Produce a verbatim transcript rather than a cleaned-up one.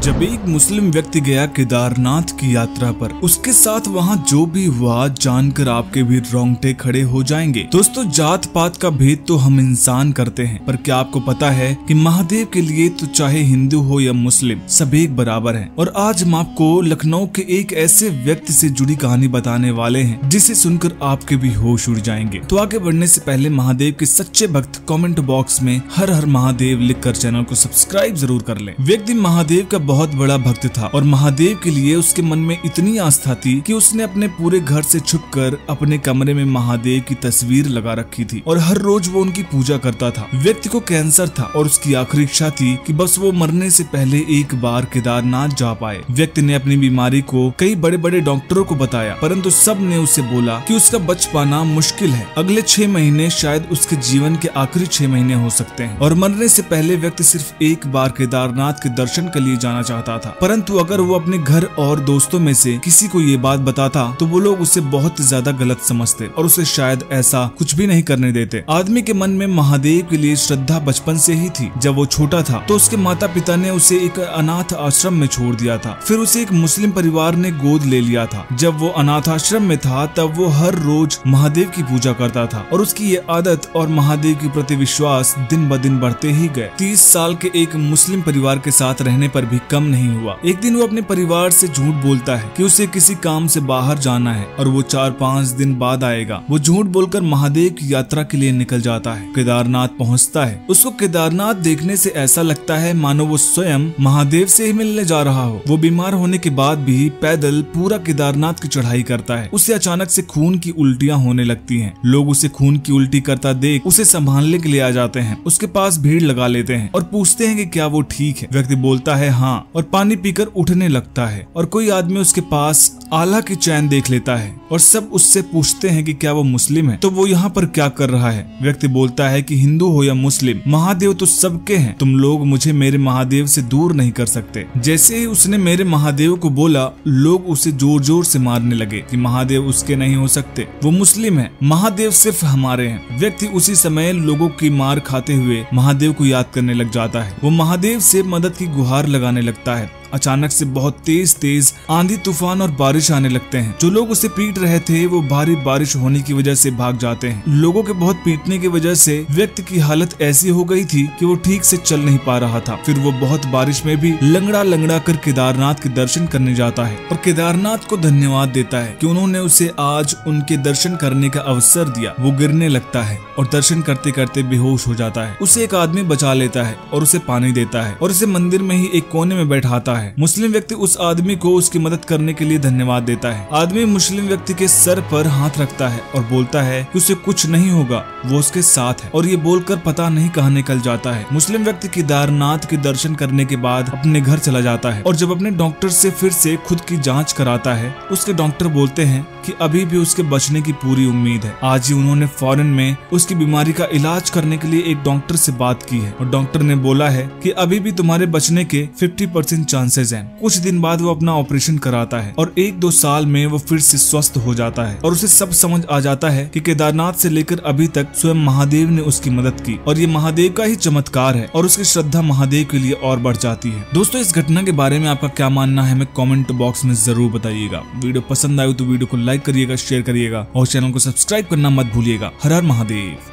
जब एक मुस्लिम व्यक्ति गया केदारनाथ की यात्रा पर, उसके साथ वहाँ जो भी हुआ जानकर आपके भी रोंगटे खड़े हो जाएंगे। दोस्तों, जात पात का भेद तो हम इंसान करते हैं, पर क्या आपको पता है कि महादेव के लिए तो चाहे हिंदू हो या मुस्लिम सब एक बराबर हैं। और आज हम आपको लखनऊ के एक ऐसे व्यक्ति से जुड़ी कहानी बताने वाले हैं जिसे सुनकर आपके भी होश उड़ जाएंगे। तो आगे बढ़ने से पहले महादेव के सच्चे भक्त कमेंट बॉक्स में हर हर महादेव लिखकर चैनल को सब्सक्राइब जरूर कर लें। व्यक्ति महादेव का बहुत बड़ा भक्त था और महादेव के लिए उसके मन में इतनी आस्था थी कि उसने अपने पूरे घर से छुपकर अपने कमरे में महादेव की तस्वीर लगा रखी थी और हर रोज वो उनकी पूजा करता था। व्यक्ति को कैंसर था और उसकी आखिरी इच्छा थी कि बस वो मरने से पहले एक बार केदारनाथ जा पाए। व्यक्ति ने अपनी बीमारी को कई बड़े बड़े डॉक्टरों को बताया, परंतु सब ने उसे बोला कि उसका बच पाना मुश्किल है। अगले छह महीने शायद उसके जीवन के आखिरी छह महीने हो सकते हैं और मरने से पहले व्यक्ति सिर्फ एक बार केदारनाथ के दर्शन के लिए जाना चाहता था। परंतु अगर वो अपने घर और दोस्तों में से किसी को ये बात बताता तो वो लोग उसे बहुत ज्यादा गलत समझते और उसे शायद ऐसा कुछ भी नहीं करने देते। आदमी के मन में महादेव के लिए श्रद्धा बचपन से ही थी। जब वो छोटा था तो उसके माता पिता ने उसे एक अनाथ आश्रम में छोड़ दिया था। फिर उसे एक मुस्लिम परिवार ने गोद ले लिया था। जब वो अनाथ आश्रम में था तब वो हर रोज महादेव की पूजा करता था और उसकी ये आदत और महादेव के प्रति विश्वास दिन ब दिन बढ़ते ही गए। तीस साल के एक मुस्लिम परिवार के साथ रहने पर भी कम नहीं हुआ। एक दिन वो अपने परिवार से झूठ बोलता है कि उसे किसी काम से बाहर जाना है और वो चार पाँच दिन बाद आएगा। वो झूठ बोलकर महादेव की यात्रा के लिए निकल जाता है। केदारनाथ पहुंचता है। उसको केदारनाथ देखने से ऐसा लगता है मानो वो स्वयं महादेव से ही मिलने जा रहा हो। वो बीमार होने के बाद भी पैदल पूरा केदारनाथ की चढ़ाई करता है। उसे अचानक से खून की उल्टियां होने लगती हैं। लोग उसे खून की उल्टी करता देख उसे संभालने के लिए आ जाते हैं। उसके पास भीड़ लगा लेते हैं और पूछते हैं कि क्या वो ठीक है। व्यक्ति बोलता है हाँ और पानी पीकर उठने लगता है। और कोई आदमी उसके पास आला की चैन देख लेता है और सब उससे पूछते हैं कि क्या वो मुस्लिम है, तो वो यहाँ पर क्या कर रहा है। व्यक्ति बोलता है कि हिंदू हो या मुस्लिम, महादेव तो सबके हैं। तुम लोग मुझे मेरे महादेव से दूर नहीं कर सकते। जैसे ही उसने मेरे महादेव को बोला, लोग उसे जोर जोर से मारने लगे कि महादेव उसके नहीं हो सकते, वो मुस्लिम है, महादेव सिर्फ हमारे हैं। व्यक्ति उसी समय लोगों की मार खाते हुए महादेव को याद करने लग जाता है। वो महादेव से मदद की गुहार लगाने लगता है। अचानक से बहुत तेज तेज आंधी तूफान और बारिश आने लगते हैं। जो लोग उसे पीट रहे थे वो भारी बारिश होने की वजह से भाग जाते हैं। लोगों के बहुत पीटने की वजह से व्यक्ति की हालत ऐसी हो गई थी कि वो ठीक से चल नहीं पा रहा था। फिर वो बहुत बारिश में भी लंगड़ा लंगड़ा कर केदारनाथ के दर्शन करने जाता है और केदारनाथ को धन्यवाद देता है कि उन्होंने उसे आज उनके दर्शन करने का अवसर दिया। वो गिरने लगता है और दर्शन करते करते बेहोश हो जाता है। उसे एक आदमी बचा लेता है और उसे पानी देता है और उसे मंदिर में ही एक कोने में बैठाता है। मुस्लिम व्यक्ति उस आदमी को उसकी मदद करने के लिए धन्यवाद देता है। आदमी मुस्लिम व्यक्ति के सर पर हाथ रखता है और बोलता है कि उसे कुछ नहीं होगा, वो उसके साथ है। और ये बोलकर पता नहीं कहाँ निकल जाता है। मुस्लिम व्यक्ति केदारनाथ के दर्शन करने के बाद अपने घर चला जाता है और जब अपने डॉक्टर से फिर से खुद की जाँच कराता है, उसके डॉक्टर बोलते हैं कि अभी भी उसके बचने की पूरी उम्मीद है। आज ही उन्होंने फॉरेन में उसकी बीमारी का इलाज करने के लिए एक डॉक्टर से बात की है और डॉक्टर ने बोला है कि अभी भी तुम्हारे बचने के पचास परसेंट चांसेस हैं। कुछ दिन बाद वो अपना ऑपरेशन कराता है और एक दो साल में वो फिर से स्वस्थ हो जाता है और उसे सब समझ आ जाता है कि केदारनाथ से लेकर अभी तक स्वयं महादेव ने उसकी मदद की और ये महादेव का ही चमत्कार है और उसकी श्रद्धा महादेव के लिए और बढ़ जाती है। दोस्तों, इस घटना के बारे में आपका क्या मानना है हमें कमेंट बॉक्स में जरूर बताइएगा। वीडियो पसंद आए तो वीडियो को लाइक करिएगा, शेयर करिएगा और चैनल को सब्सक्राइब करना मत भूलिएगा। हर हर महादेव।